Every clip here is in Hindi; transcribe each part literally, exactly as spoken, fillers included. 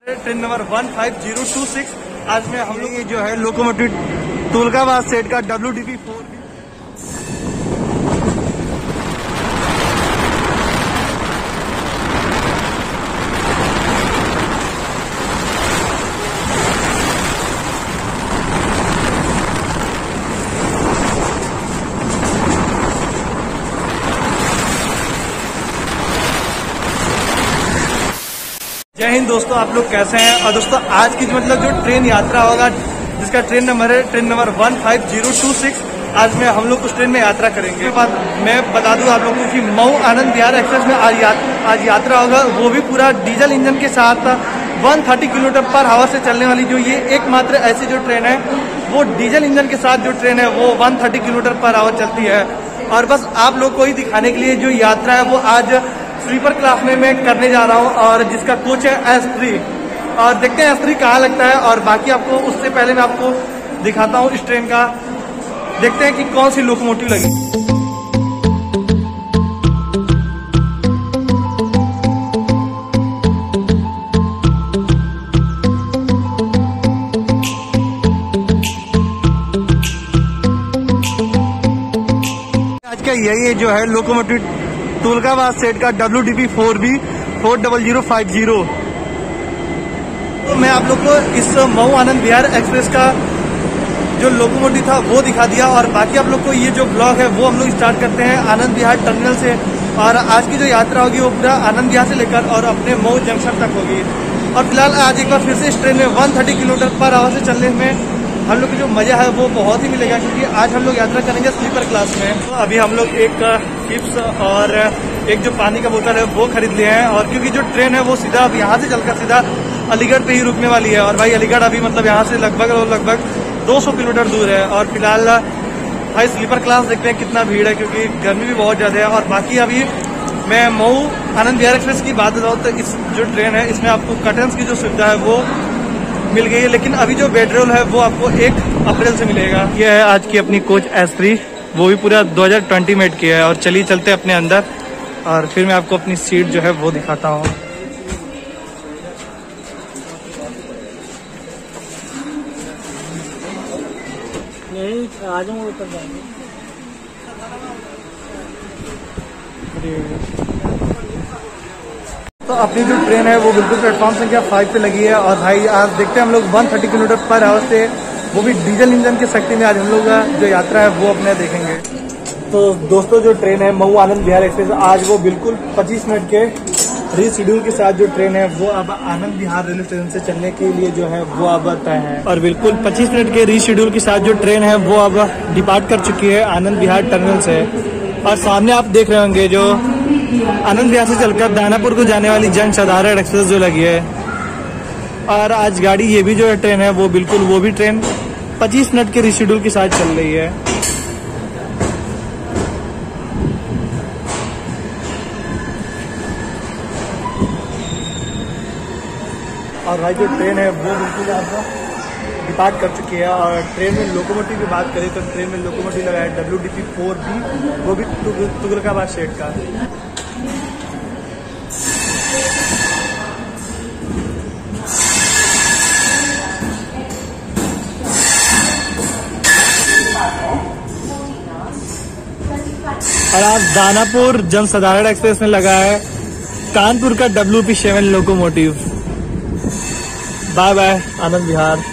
Train number one five zero two six. आज में हम लोग जो है लोकोमोटिव तुलगाबाद सेट का डब्ल्यू डी पी फोर। जय हिंद दोस्तों, आप लोग कैसे हैं। और दोस्तों आज की जो मतलब जो ट्रेन यात्रा होगा जिसका ट्रेन नंबर है train number one five zero two six. आज में हम लोग उस ट्रेन में यात्रा करेंगे। बाद मैं बता दूं आप लोगों को कि मऊ आनंद विहार एक्सप्रेस में आज, या, आज यात्रा होगा, वो भी पूरा डीजल इंजन के साथ एक सौ तीस किलोमीटर पर आवर से चलने वाली जो ये एकमात्र ऐसी जो ट्रेन है वो डीजल इंजन के साथ जो ट्रेन है वो एक सौ तीस किलोमीटर पर आवर चलती है। और बस आप लोग को ही दिखाने के लिए जो यात्रा है वो आज स्लीपर क्लास में मैं करने जा रहा हूँ और जिसका कोच है एस थ्री। और देखते हैं एस थ्री कहाँ लगता है और बाकी आपको उससे पहले मैं आपको दिखाता हूँ इस ट्रेन का। देखते हैं कि कौन सी लोकोमोटिव लगी। आज का यही जो है लोकोमोटिव तुलगाबाद सेट का W D P four B four double zero five zero. तो मैं आप लोग को इस मऊ आनंद विहार एक्सप्रेस का जो लोकोमोटिव था वो दिखा दिया और बाकी आप लोग को ये जो ब्लॉग है वो हम लोग स्टार्ट करते हैं आनंद विहार टर्मिनल से। और आज की जो यात्रा होगी वो पूरा आनंद विहार से लेकर और अपने मऊ जंक्शन तक होगी। और फिलहाल आज एक बार फिर से इस ट्रेन में एक सौ तीस किलोमीटर पर आवर से चलने में हम लोग को जो मजा है वो बहुत ही मिलेगा, क्योंकि आज हम लोग यात्रा करेंगे स्लीपर क्लास में। तो अभी हम लोग एक चिप्स और एक जो पानी का बोतल है वो खरीद लिए हैं। और क्योंकि जो ट्रेन है वो सीधा अब यहाँ से चलकर सीधा अलीगढ़ पे ही रुकने वाली है। और भाई अलीगढ़ अभी मतलब यहाँ से लगभग लगभग दो सौ किलोमीटर दूर है। और फिलहाल भाई स्लीपर क्लास देखते हैं कितना भीड़ है, क्योंकि गर्मी भी बहुत ज्यादा है। और बाकी अभी मैं मऊ आनंद विहार एक्सप्रेस की बात बताऊँ तो इस जो ट्रेन है इसमें आपको कर्टन्स की जो सुविधा है वो मिल गई है, लेकिन अभी जो बेड रोल है वो आपको एक अप्रैल से मिलेगा। यह है आज की अपनी कोच एस थ्री, वो भी पूरा दो हज़ार बीस मेड की है। और चलिए चलते हैं अपने अंदर और फिर मैं आपको अपनी सीट जो है वो दिखाता हूँ। तो अपनी जो ट्रेन है वो बिल्कुल प्लेटफॉर्म संख्या फाइव पे लगी है। और भाई आज देखते हैं हम लोग एक सौ तीस किलोमीटर पर आवर से, वो भी डीजल इंजन की शक्ति में आज हम लोग जो यात्रा है वो अपने देखेंगे। तो दोस्तों जो ट्रेन है मऊ आनंद विहार एक्सप्रेस आज वो बिल्कुल पच्चीस मिनट के रीशेड्यूल के साथ जो ट्रेन है वो अब आनंद विहार रेलवे स्टेशन से चलने के लिए जो है वो अब तय है। और बिल्कुल पच्चीस मिनट के रीशेड्यूल के साथ जो ट्रेन है वो अब डिपार्ट कर चुकी है आनंद विहार टर्मिनल से। और सामने आप देख रहे होंगे जो आनंद विहार से चलकर दानापुर को जाने वाली जन साधारण एक्सप्रेस जो लगी है। और आज गाड़ी ये भी जो है ट्रेन है वो बिल्कुल वो भी ट्रेन पच्चीस मिनट के रीशेड्यूल के साथ चल रही है। और भाई जो ट्रेन है वो बिल्कुल आपका डिपार्ट कर चुकी है। और ट्रेन में लोकोमोटिव की बात करें तो ट्रेन में लोकोमोटिव लगा है W D P four B, वो भी तुगलकाबाद सेट का। और आज दानापुर जन साधारण एक्सप्रेस में लगा है कानपुर का W P seven locomotive. Bye bye Anand Vihar.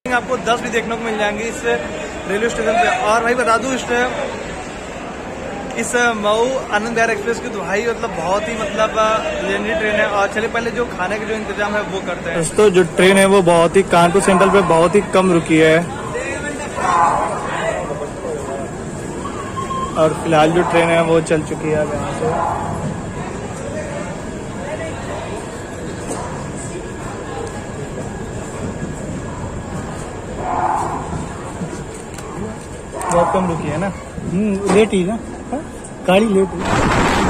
आपको दस भी देखने को मिल जाएंगे इस रेलवे स्टेशन पे। और भाई बता दूं, इस इस मऊ आनंद विहार एक्सप्रेस की तो भाई मतलब बहुत ही मतलब लेजेंडरी ट्रेन है। और चलिए पहले जो खाने के जो इंतजाम है वो करते हैं। दोस्तों जो ट्रेन है वो बहुत ही कानपुर सेंट्रल पे बहुत ही कम रुकी है। और फिलहाल जो ट्रेन है वो चल चुकी है यहाँ से। बहुत कम रुकी है ना। हम्म लेट ही ना, गाड़ी लेट हुई।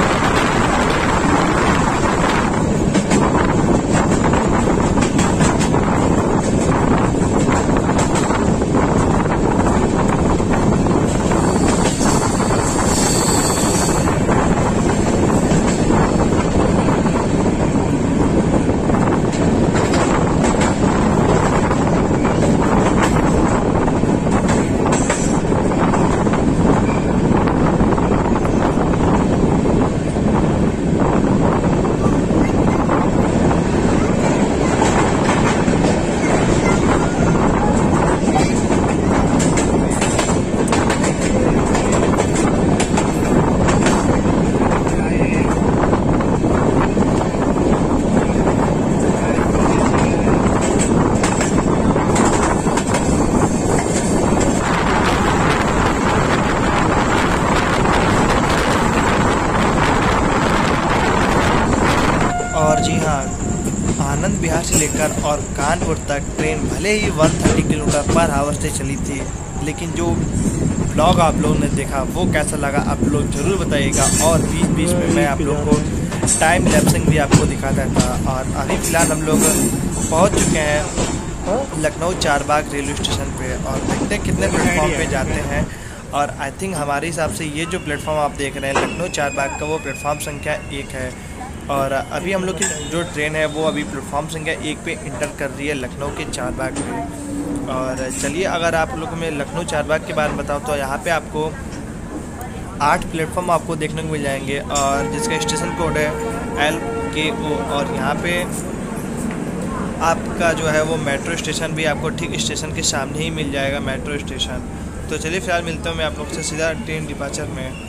और जी हाँ, आनंद विहार से लेकर और कानपुर तक ट्रेन भले ही एक सौ तीस किलोमीटर पर आवर से चली थी, लेकिन जो ब्लॉग आप लोगों ने देखा वो कैसा लगा आप लोग ज़रूर बताइएगा। और बीच बीच में मैं आप लोग को टाइम लैप्सिंग भी आपको दिखाता था। और अभी फ़िलहाल हम लोग पहुँच चुके हैं लखनऊ चारबाग रेलवे स्टेशन पे। और देखते हैं कितने प्लेटफॉर्म पे जाते हैं। और आई थिंक हमारे हिसाब से ये जो प्लेटफॉर्म आप देख रहे हैं लखनऊ चारबाग का, वो प्लेटफॉर्म संख्या एक है। और अभी हम लोग की जो ट्रेन है वो अभी प्लेटफॉर्म संख्या एक पे इंटर कर रही है लखनऊ के चारबाग पे। और चलिए अगर आप लोगों में लखनऊ चारबाग के बारे में बताऊँ तो यहाँ पे आपको आठ प्लेटफॉर्म आपको देखने को मिल जाएंगे, और जिसका स्टेशन कोड है एल के ओ। और यहाँ पे आपका जो है वो मेट्रो स्टेशन भी आपको ठीक स्टेशन के सामने ही मिल जाएगा, मेट्रो स्टेशन। तो चलिए फिलहाल मिलता हूँ मैं आप लोग से सीधा ट्रेन डिपार्चर में।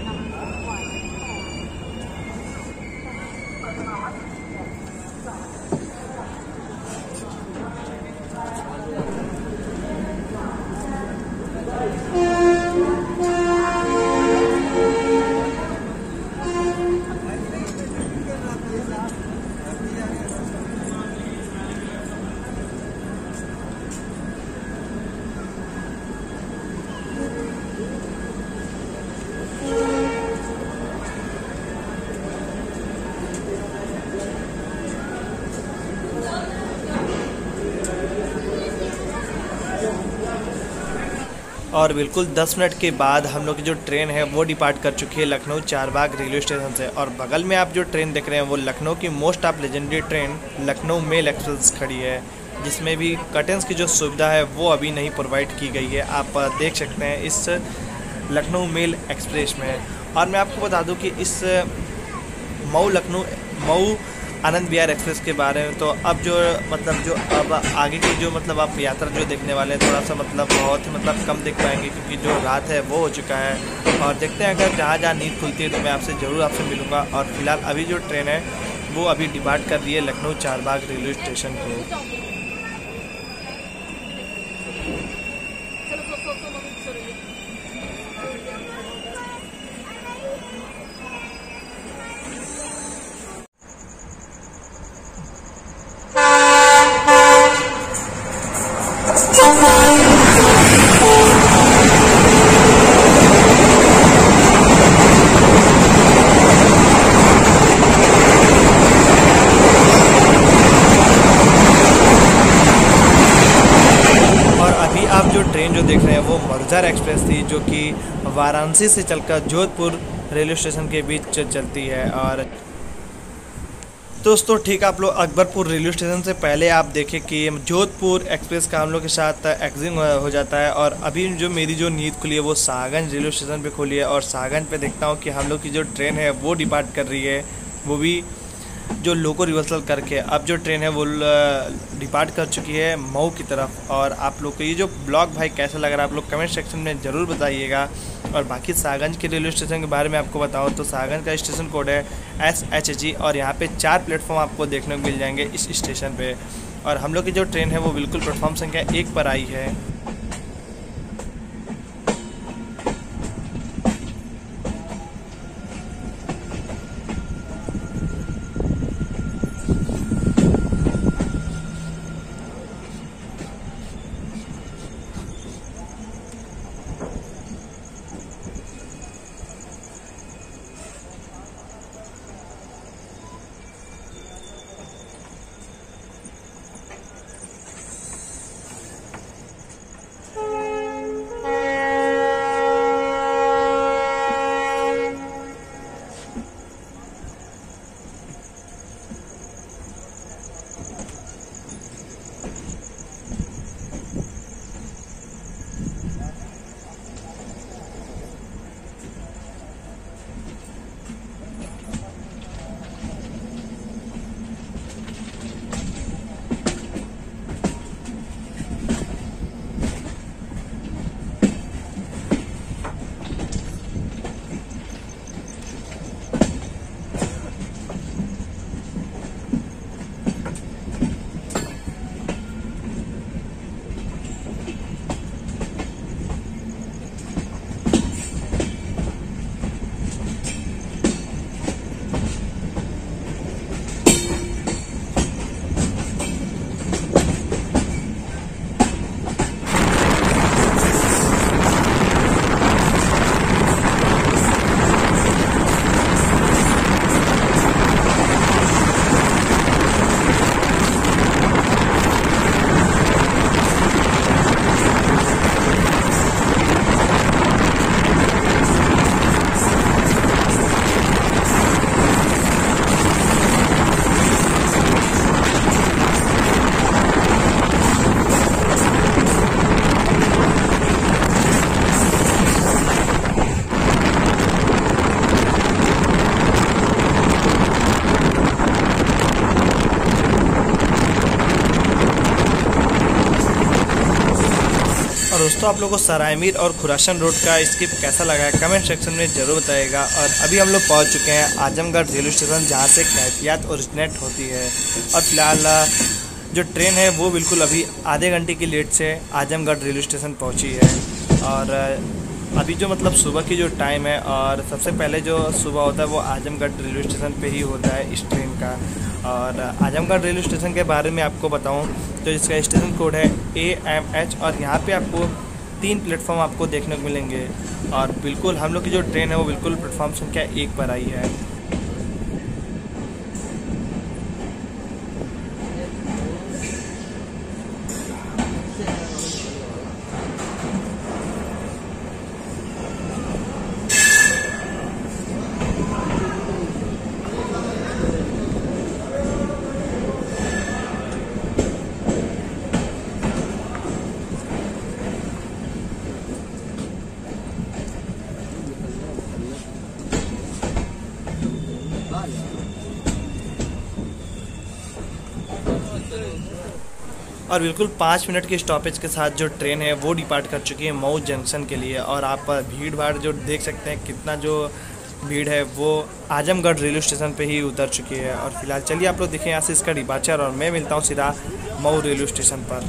और बिल्कुल दस मिनट के बाद हम लोग की जो ट्रेन है वो डिपार्ट कर चुकी है लखनऊ चारबाग रेलवे स्टेशन से। और बगल में आप जो ट्रेन देख रहे हैं वो लखनऊ की most of legendary train Lucknow mail express खड़ी है, जिसमें भी कर्टन्स की जो सुविधा है वो अभी नहीं प्रोवाइड की गई है। आप देख सकते हैं इस लखनऊ मेल एक्सप्रेस में। और मैं आपको बता दूं कि इस मऊ लखनऊ मऊ आनंद विहार एक्सप्रेस के बारे में, तो अब जो मतलब जो अब आगे की जो मतलब आप यात्रा जो देखने वाले हैं थोड़ा सा मतलब बहुत ही मतलब कम देख पाएंगे, क्योंकि जो रात है वो हो चुका है। और देखते हैं अगर जहाँ जहाँ नींद खुलती है तो मैं आपसे ज़रूर आपसे मिलूँगा। और फिलहाल अभी जो ट्रेन है वो अभी डिपार्ट कर रही है लखनऊ चारबाग रेलवे स्टेशन को। आप जो ट्रेन जो देख रहे हैं वो मरुधर एक्सप्रेस थी, जो कि वाराणसी से चलकर जोधपुर रेलवे स्टेशन के बीच चलती है। और दोस्तों ठीक आप लोग अकबरपुर रेलवे स्टेशन से पहले आप देखें कि जोधपुर एक्सप्रेस का हम लोग के साथ एग्जिट हो जाता है। और अभी जो मेरी जो नींद खुली है वो सागंज रेलवे स्टेशन पे खुली है। और सागंज पे देखता हूँ कि हम लोग की जो ट्रेन है वो डिपार्ट कर रही है, वो भी जो लोको रिवर्सल करके अब जो ट्रेन है वो डिपार्ट कर चुकी है मऊ की तरफ। और आप लोग को ये जो ब्लॉग भाई कैसा लग रहा है आप लोग कमेंट सेक्शन में ज़रूर बताइएगा। और बाकी सागंज के रेलवे स्टेशन के बारे में आपको बताऊं तो सागंज का स्टेशन कोड है एस एच जी और यहाँ पे चार प्लेटफॉर्म आपको देखने को मिल जाएंगे इस स्टेशन पे। और हम लोग की जो ट्रेन है वो बिल्कुल प्लेटफॉर्म संख्या एक पर आई है। दोस्तों आप लोगों को सरायमीर और खुरासन रोड का स्किप कैसा लगा है कमेंट सेक्शन में ज़रूर बताइएगा। और अभी हम लोग पहुंच चुके हैं आजमगढ़ रेलवे स्टेशन जहां से कैफियत ओरिजिनेट होती है। और फिलहाल जो ट्रेन है वो बिल्कुल अभी आधे घंटे की लेट से आजमगढ़ रेलवे स्टेशन पहुंची है। और अभी जो मतलब सुबह की जो टाइम है और सबसे पहले जो सुबह होता है वो आजमगढ़ रेलवे स्टेशन पे ही होता है इस ट्रेन का। और आजमगढ़ रेलवे स्टेशन के बारे में आपको बताऊं तो इसका स्टेशन कोड है ए एम एच और यहाँ पे आपको तीन प्लेटफॉर्म आपको देखने को मिलेंगे। और बिल्कुल हम लोग की जो ट्रेन है वो बिल्कुल प्लेटफॉर्म संख्या एक पर आई है। और बिल्कुल पाँच मिनट के स्टॉपेज के साथ जो ट्रेन है वो डिपार्ट कर चुकी है मऊ जंक्शन के लिए। और आप भीड़ भाड़ जो देख सकते हैं कितना जो भीड़ है वो आजमगढ़ रेलवे स्टेशन पे ही उतर चुकी है। और फिलहाल चलिए आप लोग देखें यहाँ से इसका डिपार्चर और मैं मिलता हूँ सीधा मऊ रेलवे स्टेशन पर।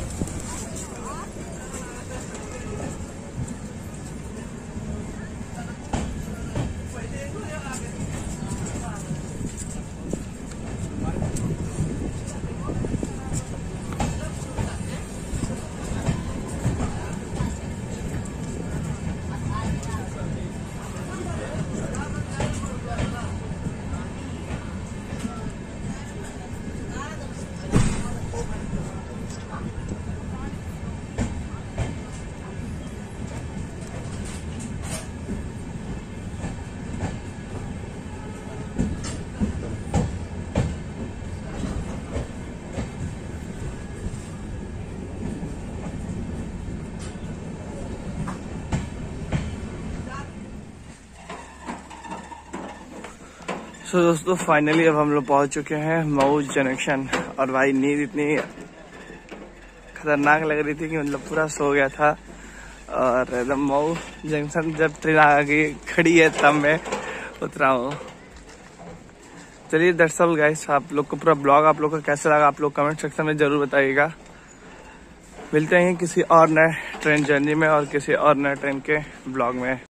सो so, दोस्तों फाइनली अब हम लोग पहुंच चुके हैं मऊ जंक्शन। और भाई नींद इतनी खतरनाक लग रही थी कि मतलब पूरा सो गया था। और एकदम मऊ जंक्शन जब ट्रेन आ गई खड़ी है तब मैं उतरा हूँ। चलिए दैट्स ऑल गाइस, आप लोग को पूरा ब्लॉग आप लोग को कैसा लगा आप लोग कमेंट सेक्शन में जरूर बताइएगा। मिलते हैं किसी और नए ट्रेन जर्नी में और किसी और नए ट्रेन के ब्लॉग में।